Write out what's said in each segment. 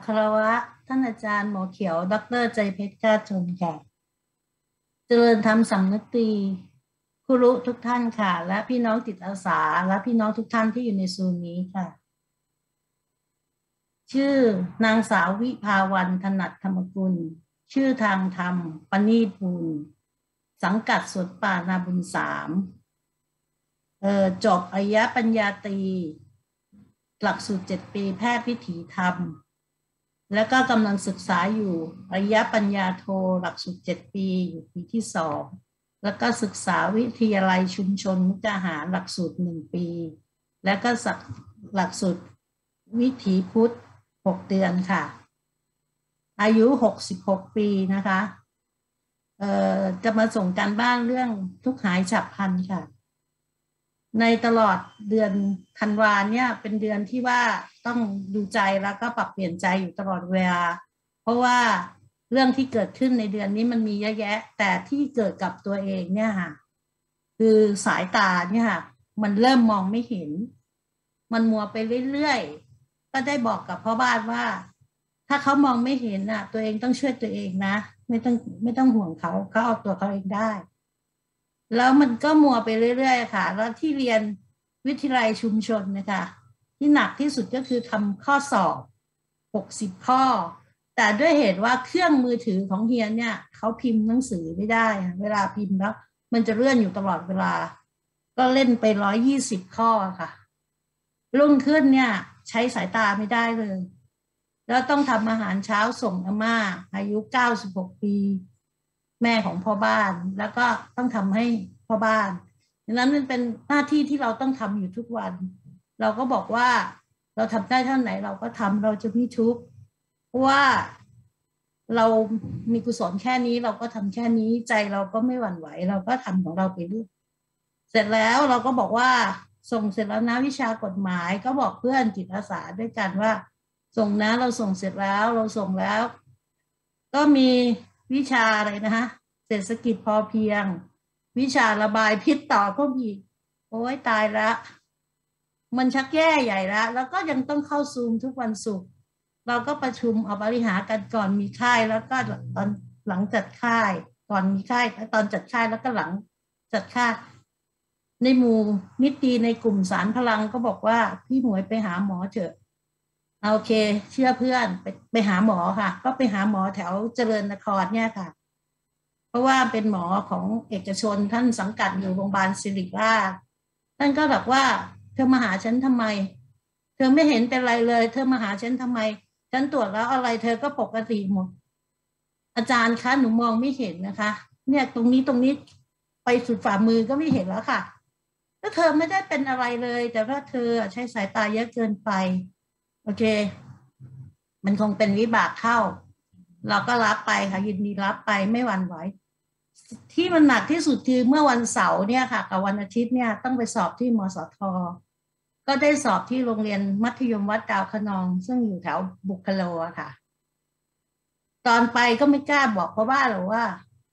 คารวะท่านอาจารย์หมอเขียวดรใจเพชรกล้าจนค่ะเจริญธรรมสำนึกตรีครูรุทุกท่านค่ะและพี่น้องจิตอาสาและพี่น้องทุกท่านที่อยู่ในซูมนี้ค่ะชื่อนางสาววิภาวันถนัดธรรมกุลชื่อทางธรรมปณีตบุญสังกัดสวนป่านาบุญสามจบอริยปัญญาตรีหลักสูตร7 ปีแพทย์วิถีธรรมแล้วก็กำลังศึกษาอยู่อริยปัญญาโทหลักสูตร7 ปีอยู่ปีที่2แล้วก็ศึกษาวิทยาลัยชุมชนมุกดาหารหลักสูตร1 ปีแล้วก็หลักสูตรวิถีพุทธ6 เดือนค่ะอายุ66 ปีนะคะจะมาส่งการบ้านเรื่องทุกข์หายฉับพลันค่ะในตลอดเดือนธันวาเนี่ยเป็นเดือนที่ว่าต้องดูใจแล้วก็ปรับเปลี่ยนใจอยู่ตลอดเวลาเพราะว่าเรื่องที่เกิดขึ้นในเดือนนี้มันมีเยอะแยะแต่ที่เกิดกับตัวเองเนี่ยค่ะคือสายตาเนี่ยค่ะมันเริ่มมองไม่เห็นมันมัวไปเรื่อยๆก็ได้บอกกับพ่อบ้านว่าถ้าเขามองไม่เห็นน่ะตัวเองต้องช่วยตัวเองนะไม่ต้องห่วงเขาเอาตัวเขาเองได้แล้วมันก็มัวไปเรื่อยๆค่ะแล้วที่เรียนวิทยาลัยชุมชนนะคะที่หนักที่สุดก็คือทำข้อสอบ60 ข้อแต่ด้วยเหตุว่าเครื่องมือถือของเฮียนเนี่ยเขาพิมพ์หนังสือไม่ได้เวลาพิมพ์แล้วมันจะเลื่อนอยู่ตลอดเวลาก็เล่นไป120 ข้อค่ะรุ่งขึ้นเนี่ยใช้สายตาไม่ได้เลยแล้วต้องทำอาหารเช้าส่งอาม่าอายุ96 ปีแม่ของพ่อบ้านแล้วก็ต้องทำให้พ่อบ้านดังนั้นมันเป็นหน้าที่ที่เราต้องทำอยู่ทุกวันเราก็บอกว่าเราทำได้เท่าไหนเราก็ทำเราจะไม่ทุกข์เพราะว่าเรามีกุศลแค่นี้เราก็ทำแค่นี้ใจเราก็ไม่หวั่นไหวเราก็ทำของเราไปเรื่อยเสร็จแล้วเราก็บอกว่าส่งเสร็จแล้วนะวิชากฎหมายก็บอกเพื่อนจิตอาสาด้วยกันว่าส่งนะเราส่งเสร็จแล้วเราส่งแล้วก็มีวิชาอะไรนะคะเศรษฐกิจพอเพียงวิชาระบายพิษต่อก็มีโอ้ยตายละมันชักแย่ใหญ่แล้วก็ยังต้องเข้าซูมทุกวันศุกร์เราก็ประชุมเอาบริหารกันก่อนมีค่ายแล้วก็ตอนหลังจัดค่ายก่อนมีค่ายตอนจัดค่ายแล้วก็หลังจัดค่ายในหมู่นิติในกลุ่มสารพลังก็บอกว่าพี่หมวยไปหาหมอเถอะโอเคเชื่อเพื่อนไปหาหมอค่ะก็ไปหาหมอแถวเจริญนครเนี่ยค่ะเพราะว่าเป็นหมอของเอกชนท่านสังกัดอยู่โรงพยาบาลศิริราชท่านก็บอกว่าเธอมาหาฉันทำไมเธอไม่เห็นเป็นไรเลยเธอมาหาฉันทำไมฉันตรวจแล้วอะไรเธอก็ปกติหมดอาจารย์คะหนูมองไม่เห็นนะคะเนี่ยตรงนี้ไปสุดฝ่ามือก็ไม่เห็นแล้วค่ะแล้วเธอไม่ได้เป็นอะไรเลยแต่ว่าเธอใช้สายตาเยอะเกินไปโอเคมันคงเป็นวิบากเข้าเราก็รับไปค่ะยินดีรับไปไม่หวั่นไหวที่มันหนักที่สุดคือเมื่อวันเสาร์เนี่ยค่ะกับวันอาทิตย์เนี่ยต้องไปสอบที่มสทก็ได้สอบที่โรงเรียนมัธยมวัดดาวคะนองซึ่งอยู่แถวบุคโลอะค่ะตอนไปก็ไม่กล้าบอกเพราะว่าหรือว่า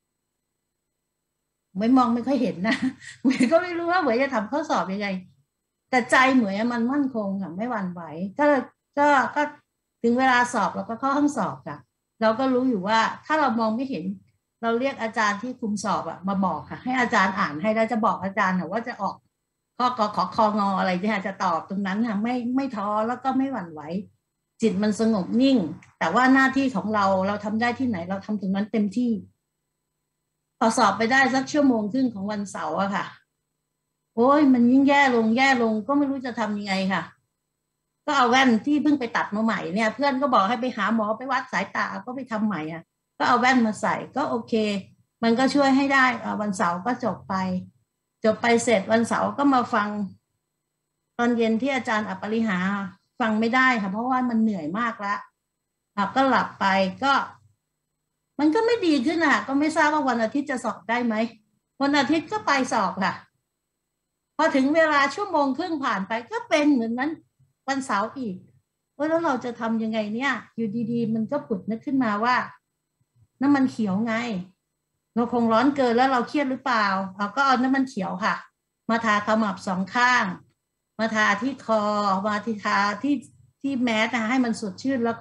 ไม่มองไม่ค่อยเห็นนะเหมือนก็ไม่รู้ว่าเหมือนจะทำข้อสอบยังไงแต่ใจเหมือนมันมั่นคงค่ะไม่หวั่นไหวก็ก็ถึงเวลาสอบเราก็เข้าห้องสอบค่ะเราก็รู้อยู่ว่าถ้าเรามองไม่เห็นเราเรียกอาจารย์ที่คุมสอบอะมาบอกค่ะให้อาจารย์อ่านให้แล้วจะบอกอาจารย์ว่าจะออกข้อกขอคองออะไรเนี่ยจะตอบตรงนั้นค่ะไม่ท้อแล้วก็ไม่หวั่นไหวจิตมันสงบนิ่งแต่ว่าหน้าที่ของเราทำได้ที่ไหนเราทำตรงนั้นเต็มที่พอสอบไปได้สัก1 ชั่วโมงของวันเสาร์อะค่ะโอ้ยมันยิ่งแย่ลงก็ไม่รู้จะทำยังไงค่ะก็เอาแว่นที่เพิ่งไปตัดมาใหม่เนี่ยเพื่อนก็บอกให้ไปหาหมอไปวัดสายตาก็ไปทำใหม่อ่ะก็เอาแว่นมาใส่ก็โอเคมันก็ช่วยให้ได้วันเสาร์ก็จบไปเสร็จวันเสาร์ก็มาฟังตอนเย็นที่อาจารย์อัปปริหาฟังไม่ได้ค่ะเพราะว่ามันเหนื่อยมากแล้วก็หลับไปก็มันก็ไม่ดีขึ้นอ่ะก็ไม่ทราบว่าวันอาทิตย์จะสอบได้ไหมวันอาทิตย์ก็ไปสอบค่ะพอถึงเวลา1 ชั่วโมงผ่านไปก็เป็นเหมือนนั้นวันเสาร์อีกแล้วเราจะทำยังไงเนี่ยอยู่ดีๆมันก็ผุดนึกขึ้นมาว่าน้ำมันเขียวไงเราคงร้อนเกินแล้วเราเครียดหรือเปล่าเราก็เอาน้ำมันเขียวค่ะมาทาขมับ2 ข้างมาทาที่คอมาที่ทาที่แมสนะให้มันสดชื่นแล้วก็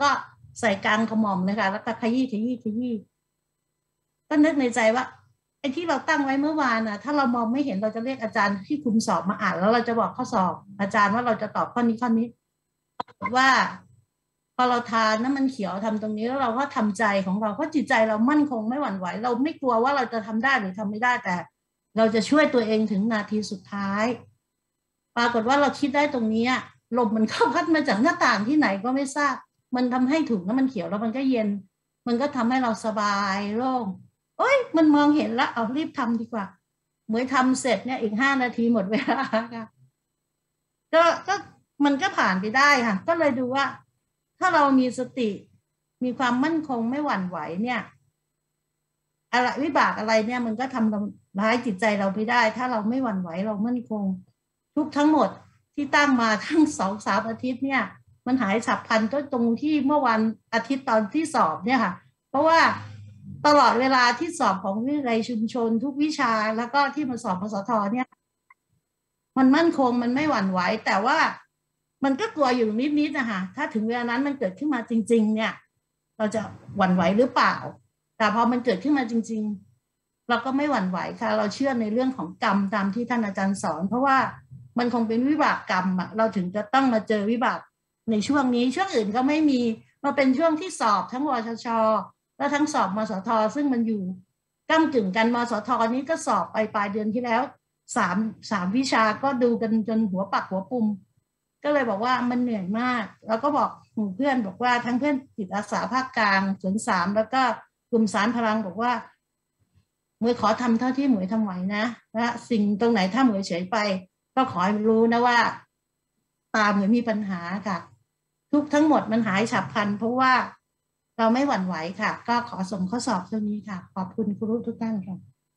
ใส่กลางกระหม่อมเลยค่ะแล้วก็ขยี้ขยี้ขยี้ก็นึกในใจว่าไอ้ที่เราตั้งไว้เมื่อวานน่ะถ้าเรามองไม่เห็นเราจะเรียกอาจารย์ที่คุมสอบมาอ่านแล้วเราจะบอกข้อสอบอาจารย์ว่าเราจะตอบข้อนี้ข้อนี้ว่าพอเราทานน้ำมันเขียวทำตรงนี้แล้วเราก็ทำใจของเราเพราะจิตใจเรามั่นคงไม่หวั่นไหวเราไม่กลัวว่าเราจะทำได้หรือทำไม่ได้แต่เราจะช่วยตัวเองถึงนาทีสุดท้ายปรากฏว่าเราคิดได้ตรงนี้ลมมันเข้าพัดมาจากหน้าต่างที่ไหนก็ไม่ทราบมันทำให้ถุงน้ำมันเขียวแล้วมันก็เย็นมันก็ทำให้เราสบายโล่งโอ้ยมันมองเห็นแล้วเอารีบทำดีกว่าเหมือนทำเสร็จเนี่ยอีก5 นาทีหมดเวลาค่ะก็มันก็ผ่านไปได้ค่ะก็เลยดูว่าถ้าเรามีสติมีความมั่นคงไม่หวั่นไหวเนี่ยอะไรวิบากอะไรเนี่ยมันก็ทำร้ายจิตใจเราไม่ได้ ถ้าเราไม่หวั่นไหวเรามั่นคงทุกทั้งหมดที่ตั้งมาทั้ง2-3 อาทิตย์เนี่ยมันหายฉับพลันก็ตรงที่เมื่อวันอาทิตย์ตอนที่สอบเนี่ยค่ะเพราะว่าตลอดเวลาที่สอบของวิทยาลัยชุมชนทุกวิชาแล้วก็ที่มาสอบมสทเนี่ยมันมั่นคงมันไม่หวั่นไหวแต่ว่ามันก็กลัวอยู่นิดๆนะคะถ้าถึงเวลานั้นมันเกิดขึ้นมาจริงๆเนี่ยเราจะหวั่นไหวหรือเปล่าแต่พอมันเกิดขึ้นมาจริงๆเราก็ไม่หวั่นไหวค่ะเราเชื่อในเรื่องของกรรมตามที่ท่านอาจารย์สอนเพราะว่ามันคงเป็นวิบากกรรมเราถึงจะต้องมาเจอวิบากในช่วงนี้ช่วงอื่นก็ไม่มีมาเป็นช่วงที่สอบทั้งวชช.แล้วทั้งสอบมสท.ซึ่งมันอยู่ก้ำกึ่งกันมสท.นี้ก็สอบไปปลายเดือนที่แล้วสามวิชาก็ดูกันจนหัวปักหัวปุ่มก็เลยบอกว่ามันเหนื่อยมากแล้วก็บอกเพื่อนบอกว่าทั้งเพื่อนจิตอาสาภาคกลาง03แล้วก็กลุ่มสารพลังบอกว่าหมวยขอทำเท่าที่หมวยทำไหวนะสิ่งตรงไหนถ้าหมวยเฉยไปก็ขอให้รู้นะว่าตาหมวยมีปัญหาค่ะทุกทั้งหมดมันหายฉับพลันเพราะว่าเราไม่หวั่นไหวค่ะก็ขอส่งข้อสอบตรงนี้ค่ะขอบคุณครูทุกท่านค่ะ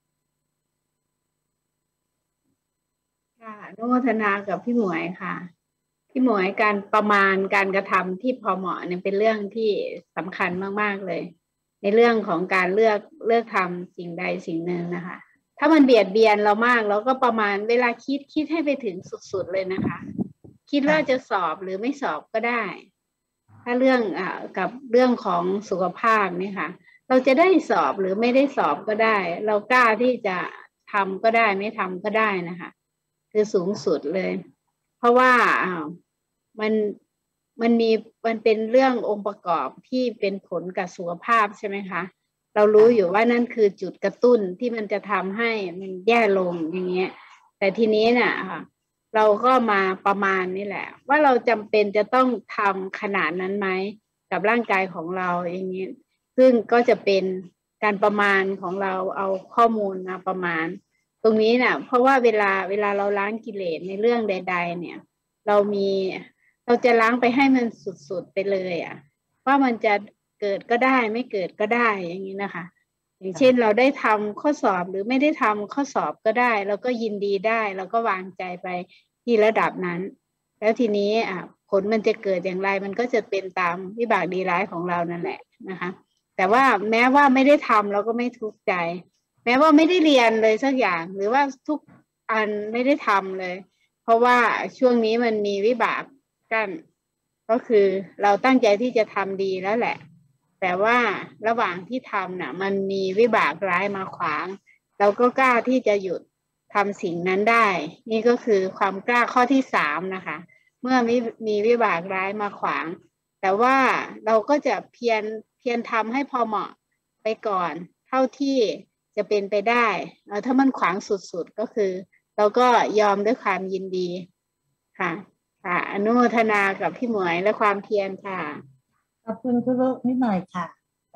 ค่ะอนุโมทนากับพี่หมวยค่ะพี่หมวยการประมาณการกระทำที่พอเหมาะเนี่ยเป็นเรื่องที่สำคัญมากๆเลยในเรื่องของการเลือกทำสิ่งใดสิ่งหนึ่งนะคะถ้ามันเบียดเบียนเรามากเราก็ประมาณเวลาคิดให้ไปถึงสุดๆเลยนะคะคิดว่าจะสอบหรือไม่สอบก็ได้ถ้าเรื่องกับเรื่องของสุขภาพนี่ค่ะเราจะได้สอบหรือไม่ได้สอบก็ได้เรากล้าที่จะทำก็ได้ไม่ทำก็ได้นะคะคือสูงสุดเลยเพราะว่ามันมันเป็นเรื่ององค์ประกอบที่เป็นผลกับสุขภาพใช่ไหมคะเรารู้อยู่ว่านั่นคือจุดกระตุ้นที่มันจะทำให้มันแย่ลงอย่างเงี้ยแต่ทีนี้น่ะเราก็มาประมาณนี่แหละว่าเราจำเป็นจะต้องทำขนาดนั้นไหมกับร่างกายของเราอย่างเงี้ยซึ่งก็จะเป็นการประมาณของเราเอาข้อมูลมาประมาณตรงนี้น่ะเพราะว่าเวลาเราล้างกิเลสในเรื่องใดๆเนี่ยเราจะล้างไปให้มันสุดๆไปเลยว่ามันจะเกิดก็ได้ไม่เกิดก็ได้อย่างนี้นะคะอย่างเช่นเราได้ทำข้อสอบหรือไม่ได้ทำข้อสอบก็ได้เราก็ยินดีได้เราก็วางใจไปที่ระดับนั้นแล้วทีนี้ผลมันจะเกิดอย่างไรมันก็จะเป็นตามวิบากดีร้ายของเรานั่นแหละนะคะแต่ว่าแม้ว่าไม่ได้ทำเราก็ไม่ทุกข์ใจแม้ว่าไม่ได้เรียนเลยสักอย่างหรือว่าทุกอันไม่ได้ทำเลยเพราะว่าช่วงนี้มันมีวิบากกันก็คือเราตั้งใจที่จะทำดีแล้วแหละแต่ว่าระหว่างที่ทำน่ะมันมีวิบากร้ายมาขวางเราก็กล้าที่จะหยุดทำสิ่งนั้นได้นี่ก็คือความกล้าข้อที่3นะคะเมื่อมีวิบากร้ายมาขวางแต่ว่าเราก็จะเพียรทำให้พอเหมาะไปก่อนเท่าที่จะเป็นไปได้ถ้ามันขวางสุดๆก็คือเราก็ยอมด้วยความยินดีค่ะค่ะอนุโมทนากับพี่หมวยและความเพียรค่ะขอบคุณคุณลูกนิดหน่อยค่ะ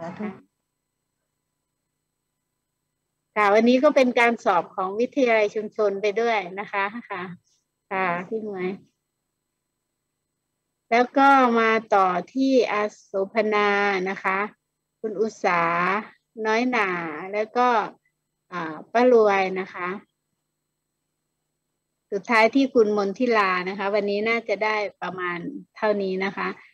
ค่ะวันนี้ก็เป็นการสอบของวิทยาลัยชุมชนไปด้วยนะคะค่ะพี่หมวยแล้วก็มาต่อที่อาโสภนานะคะคุณอุษาน้อยหนาแล้วก็ป้ารวยนะคะสุดท้ายที่คุณมนทิลานะคะวันนี้น่าจะได้ประมาณเท่านี้นะคะ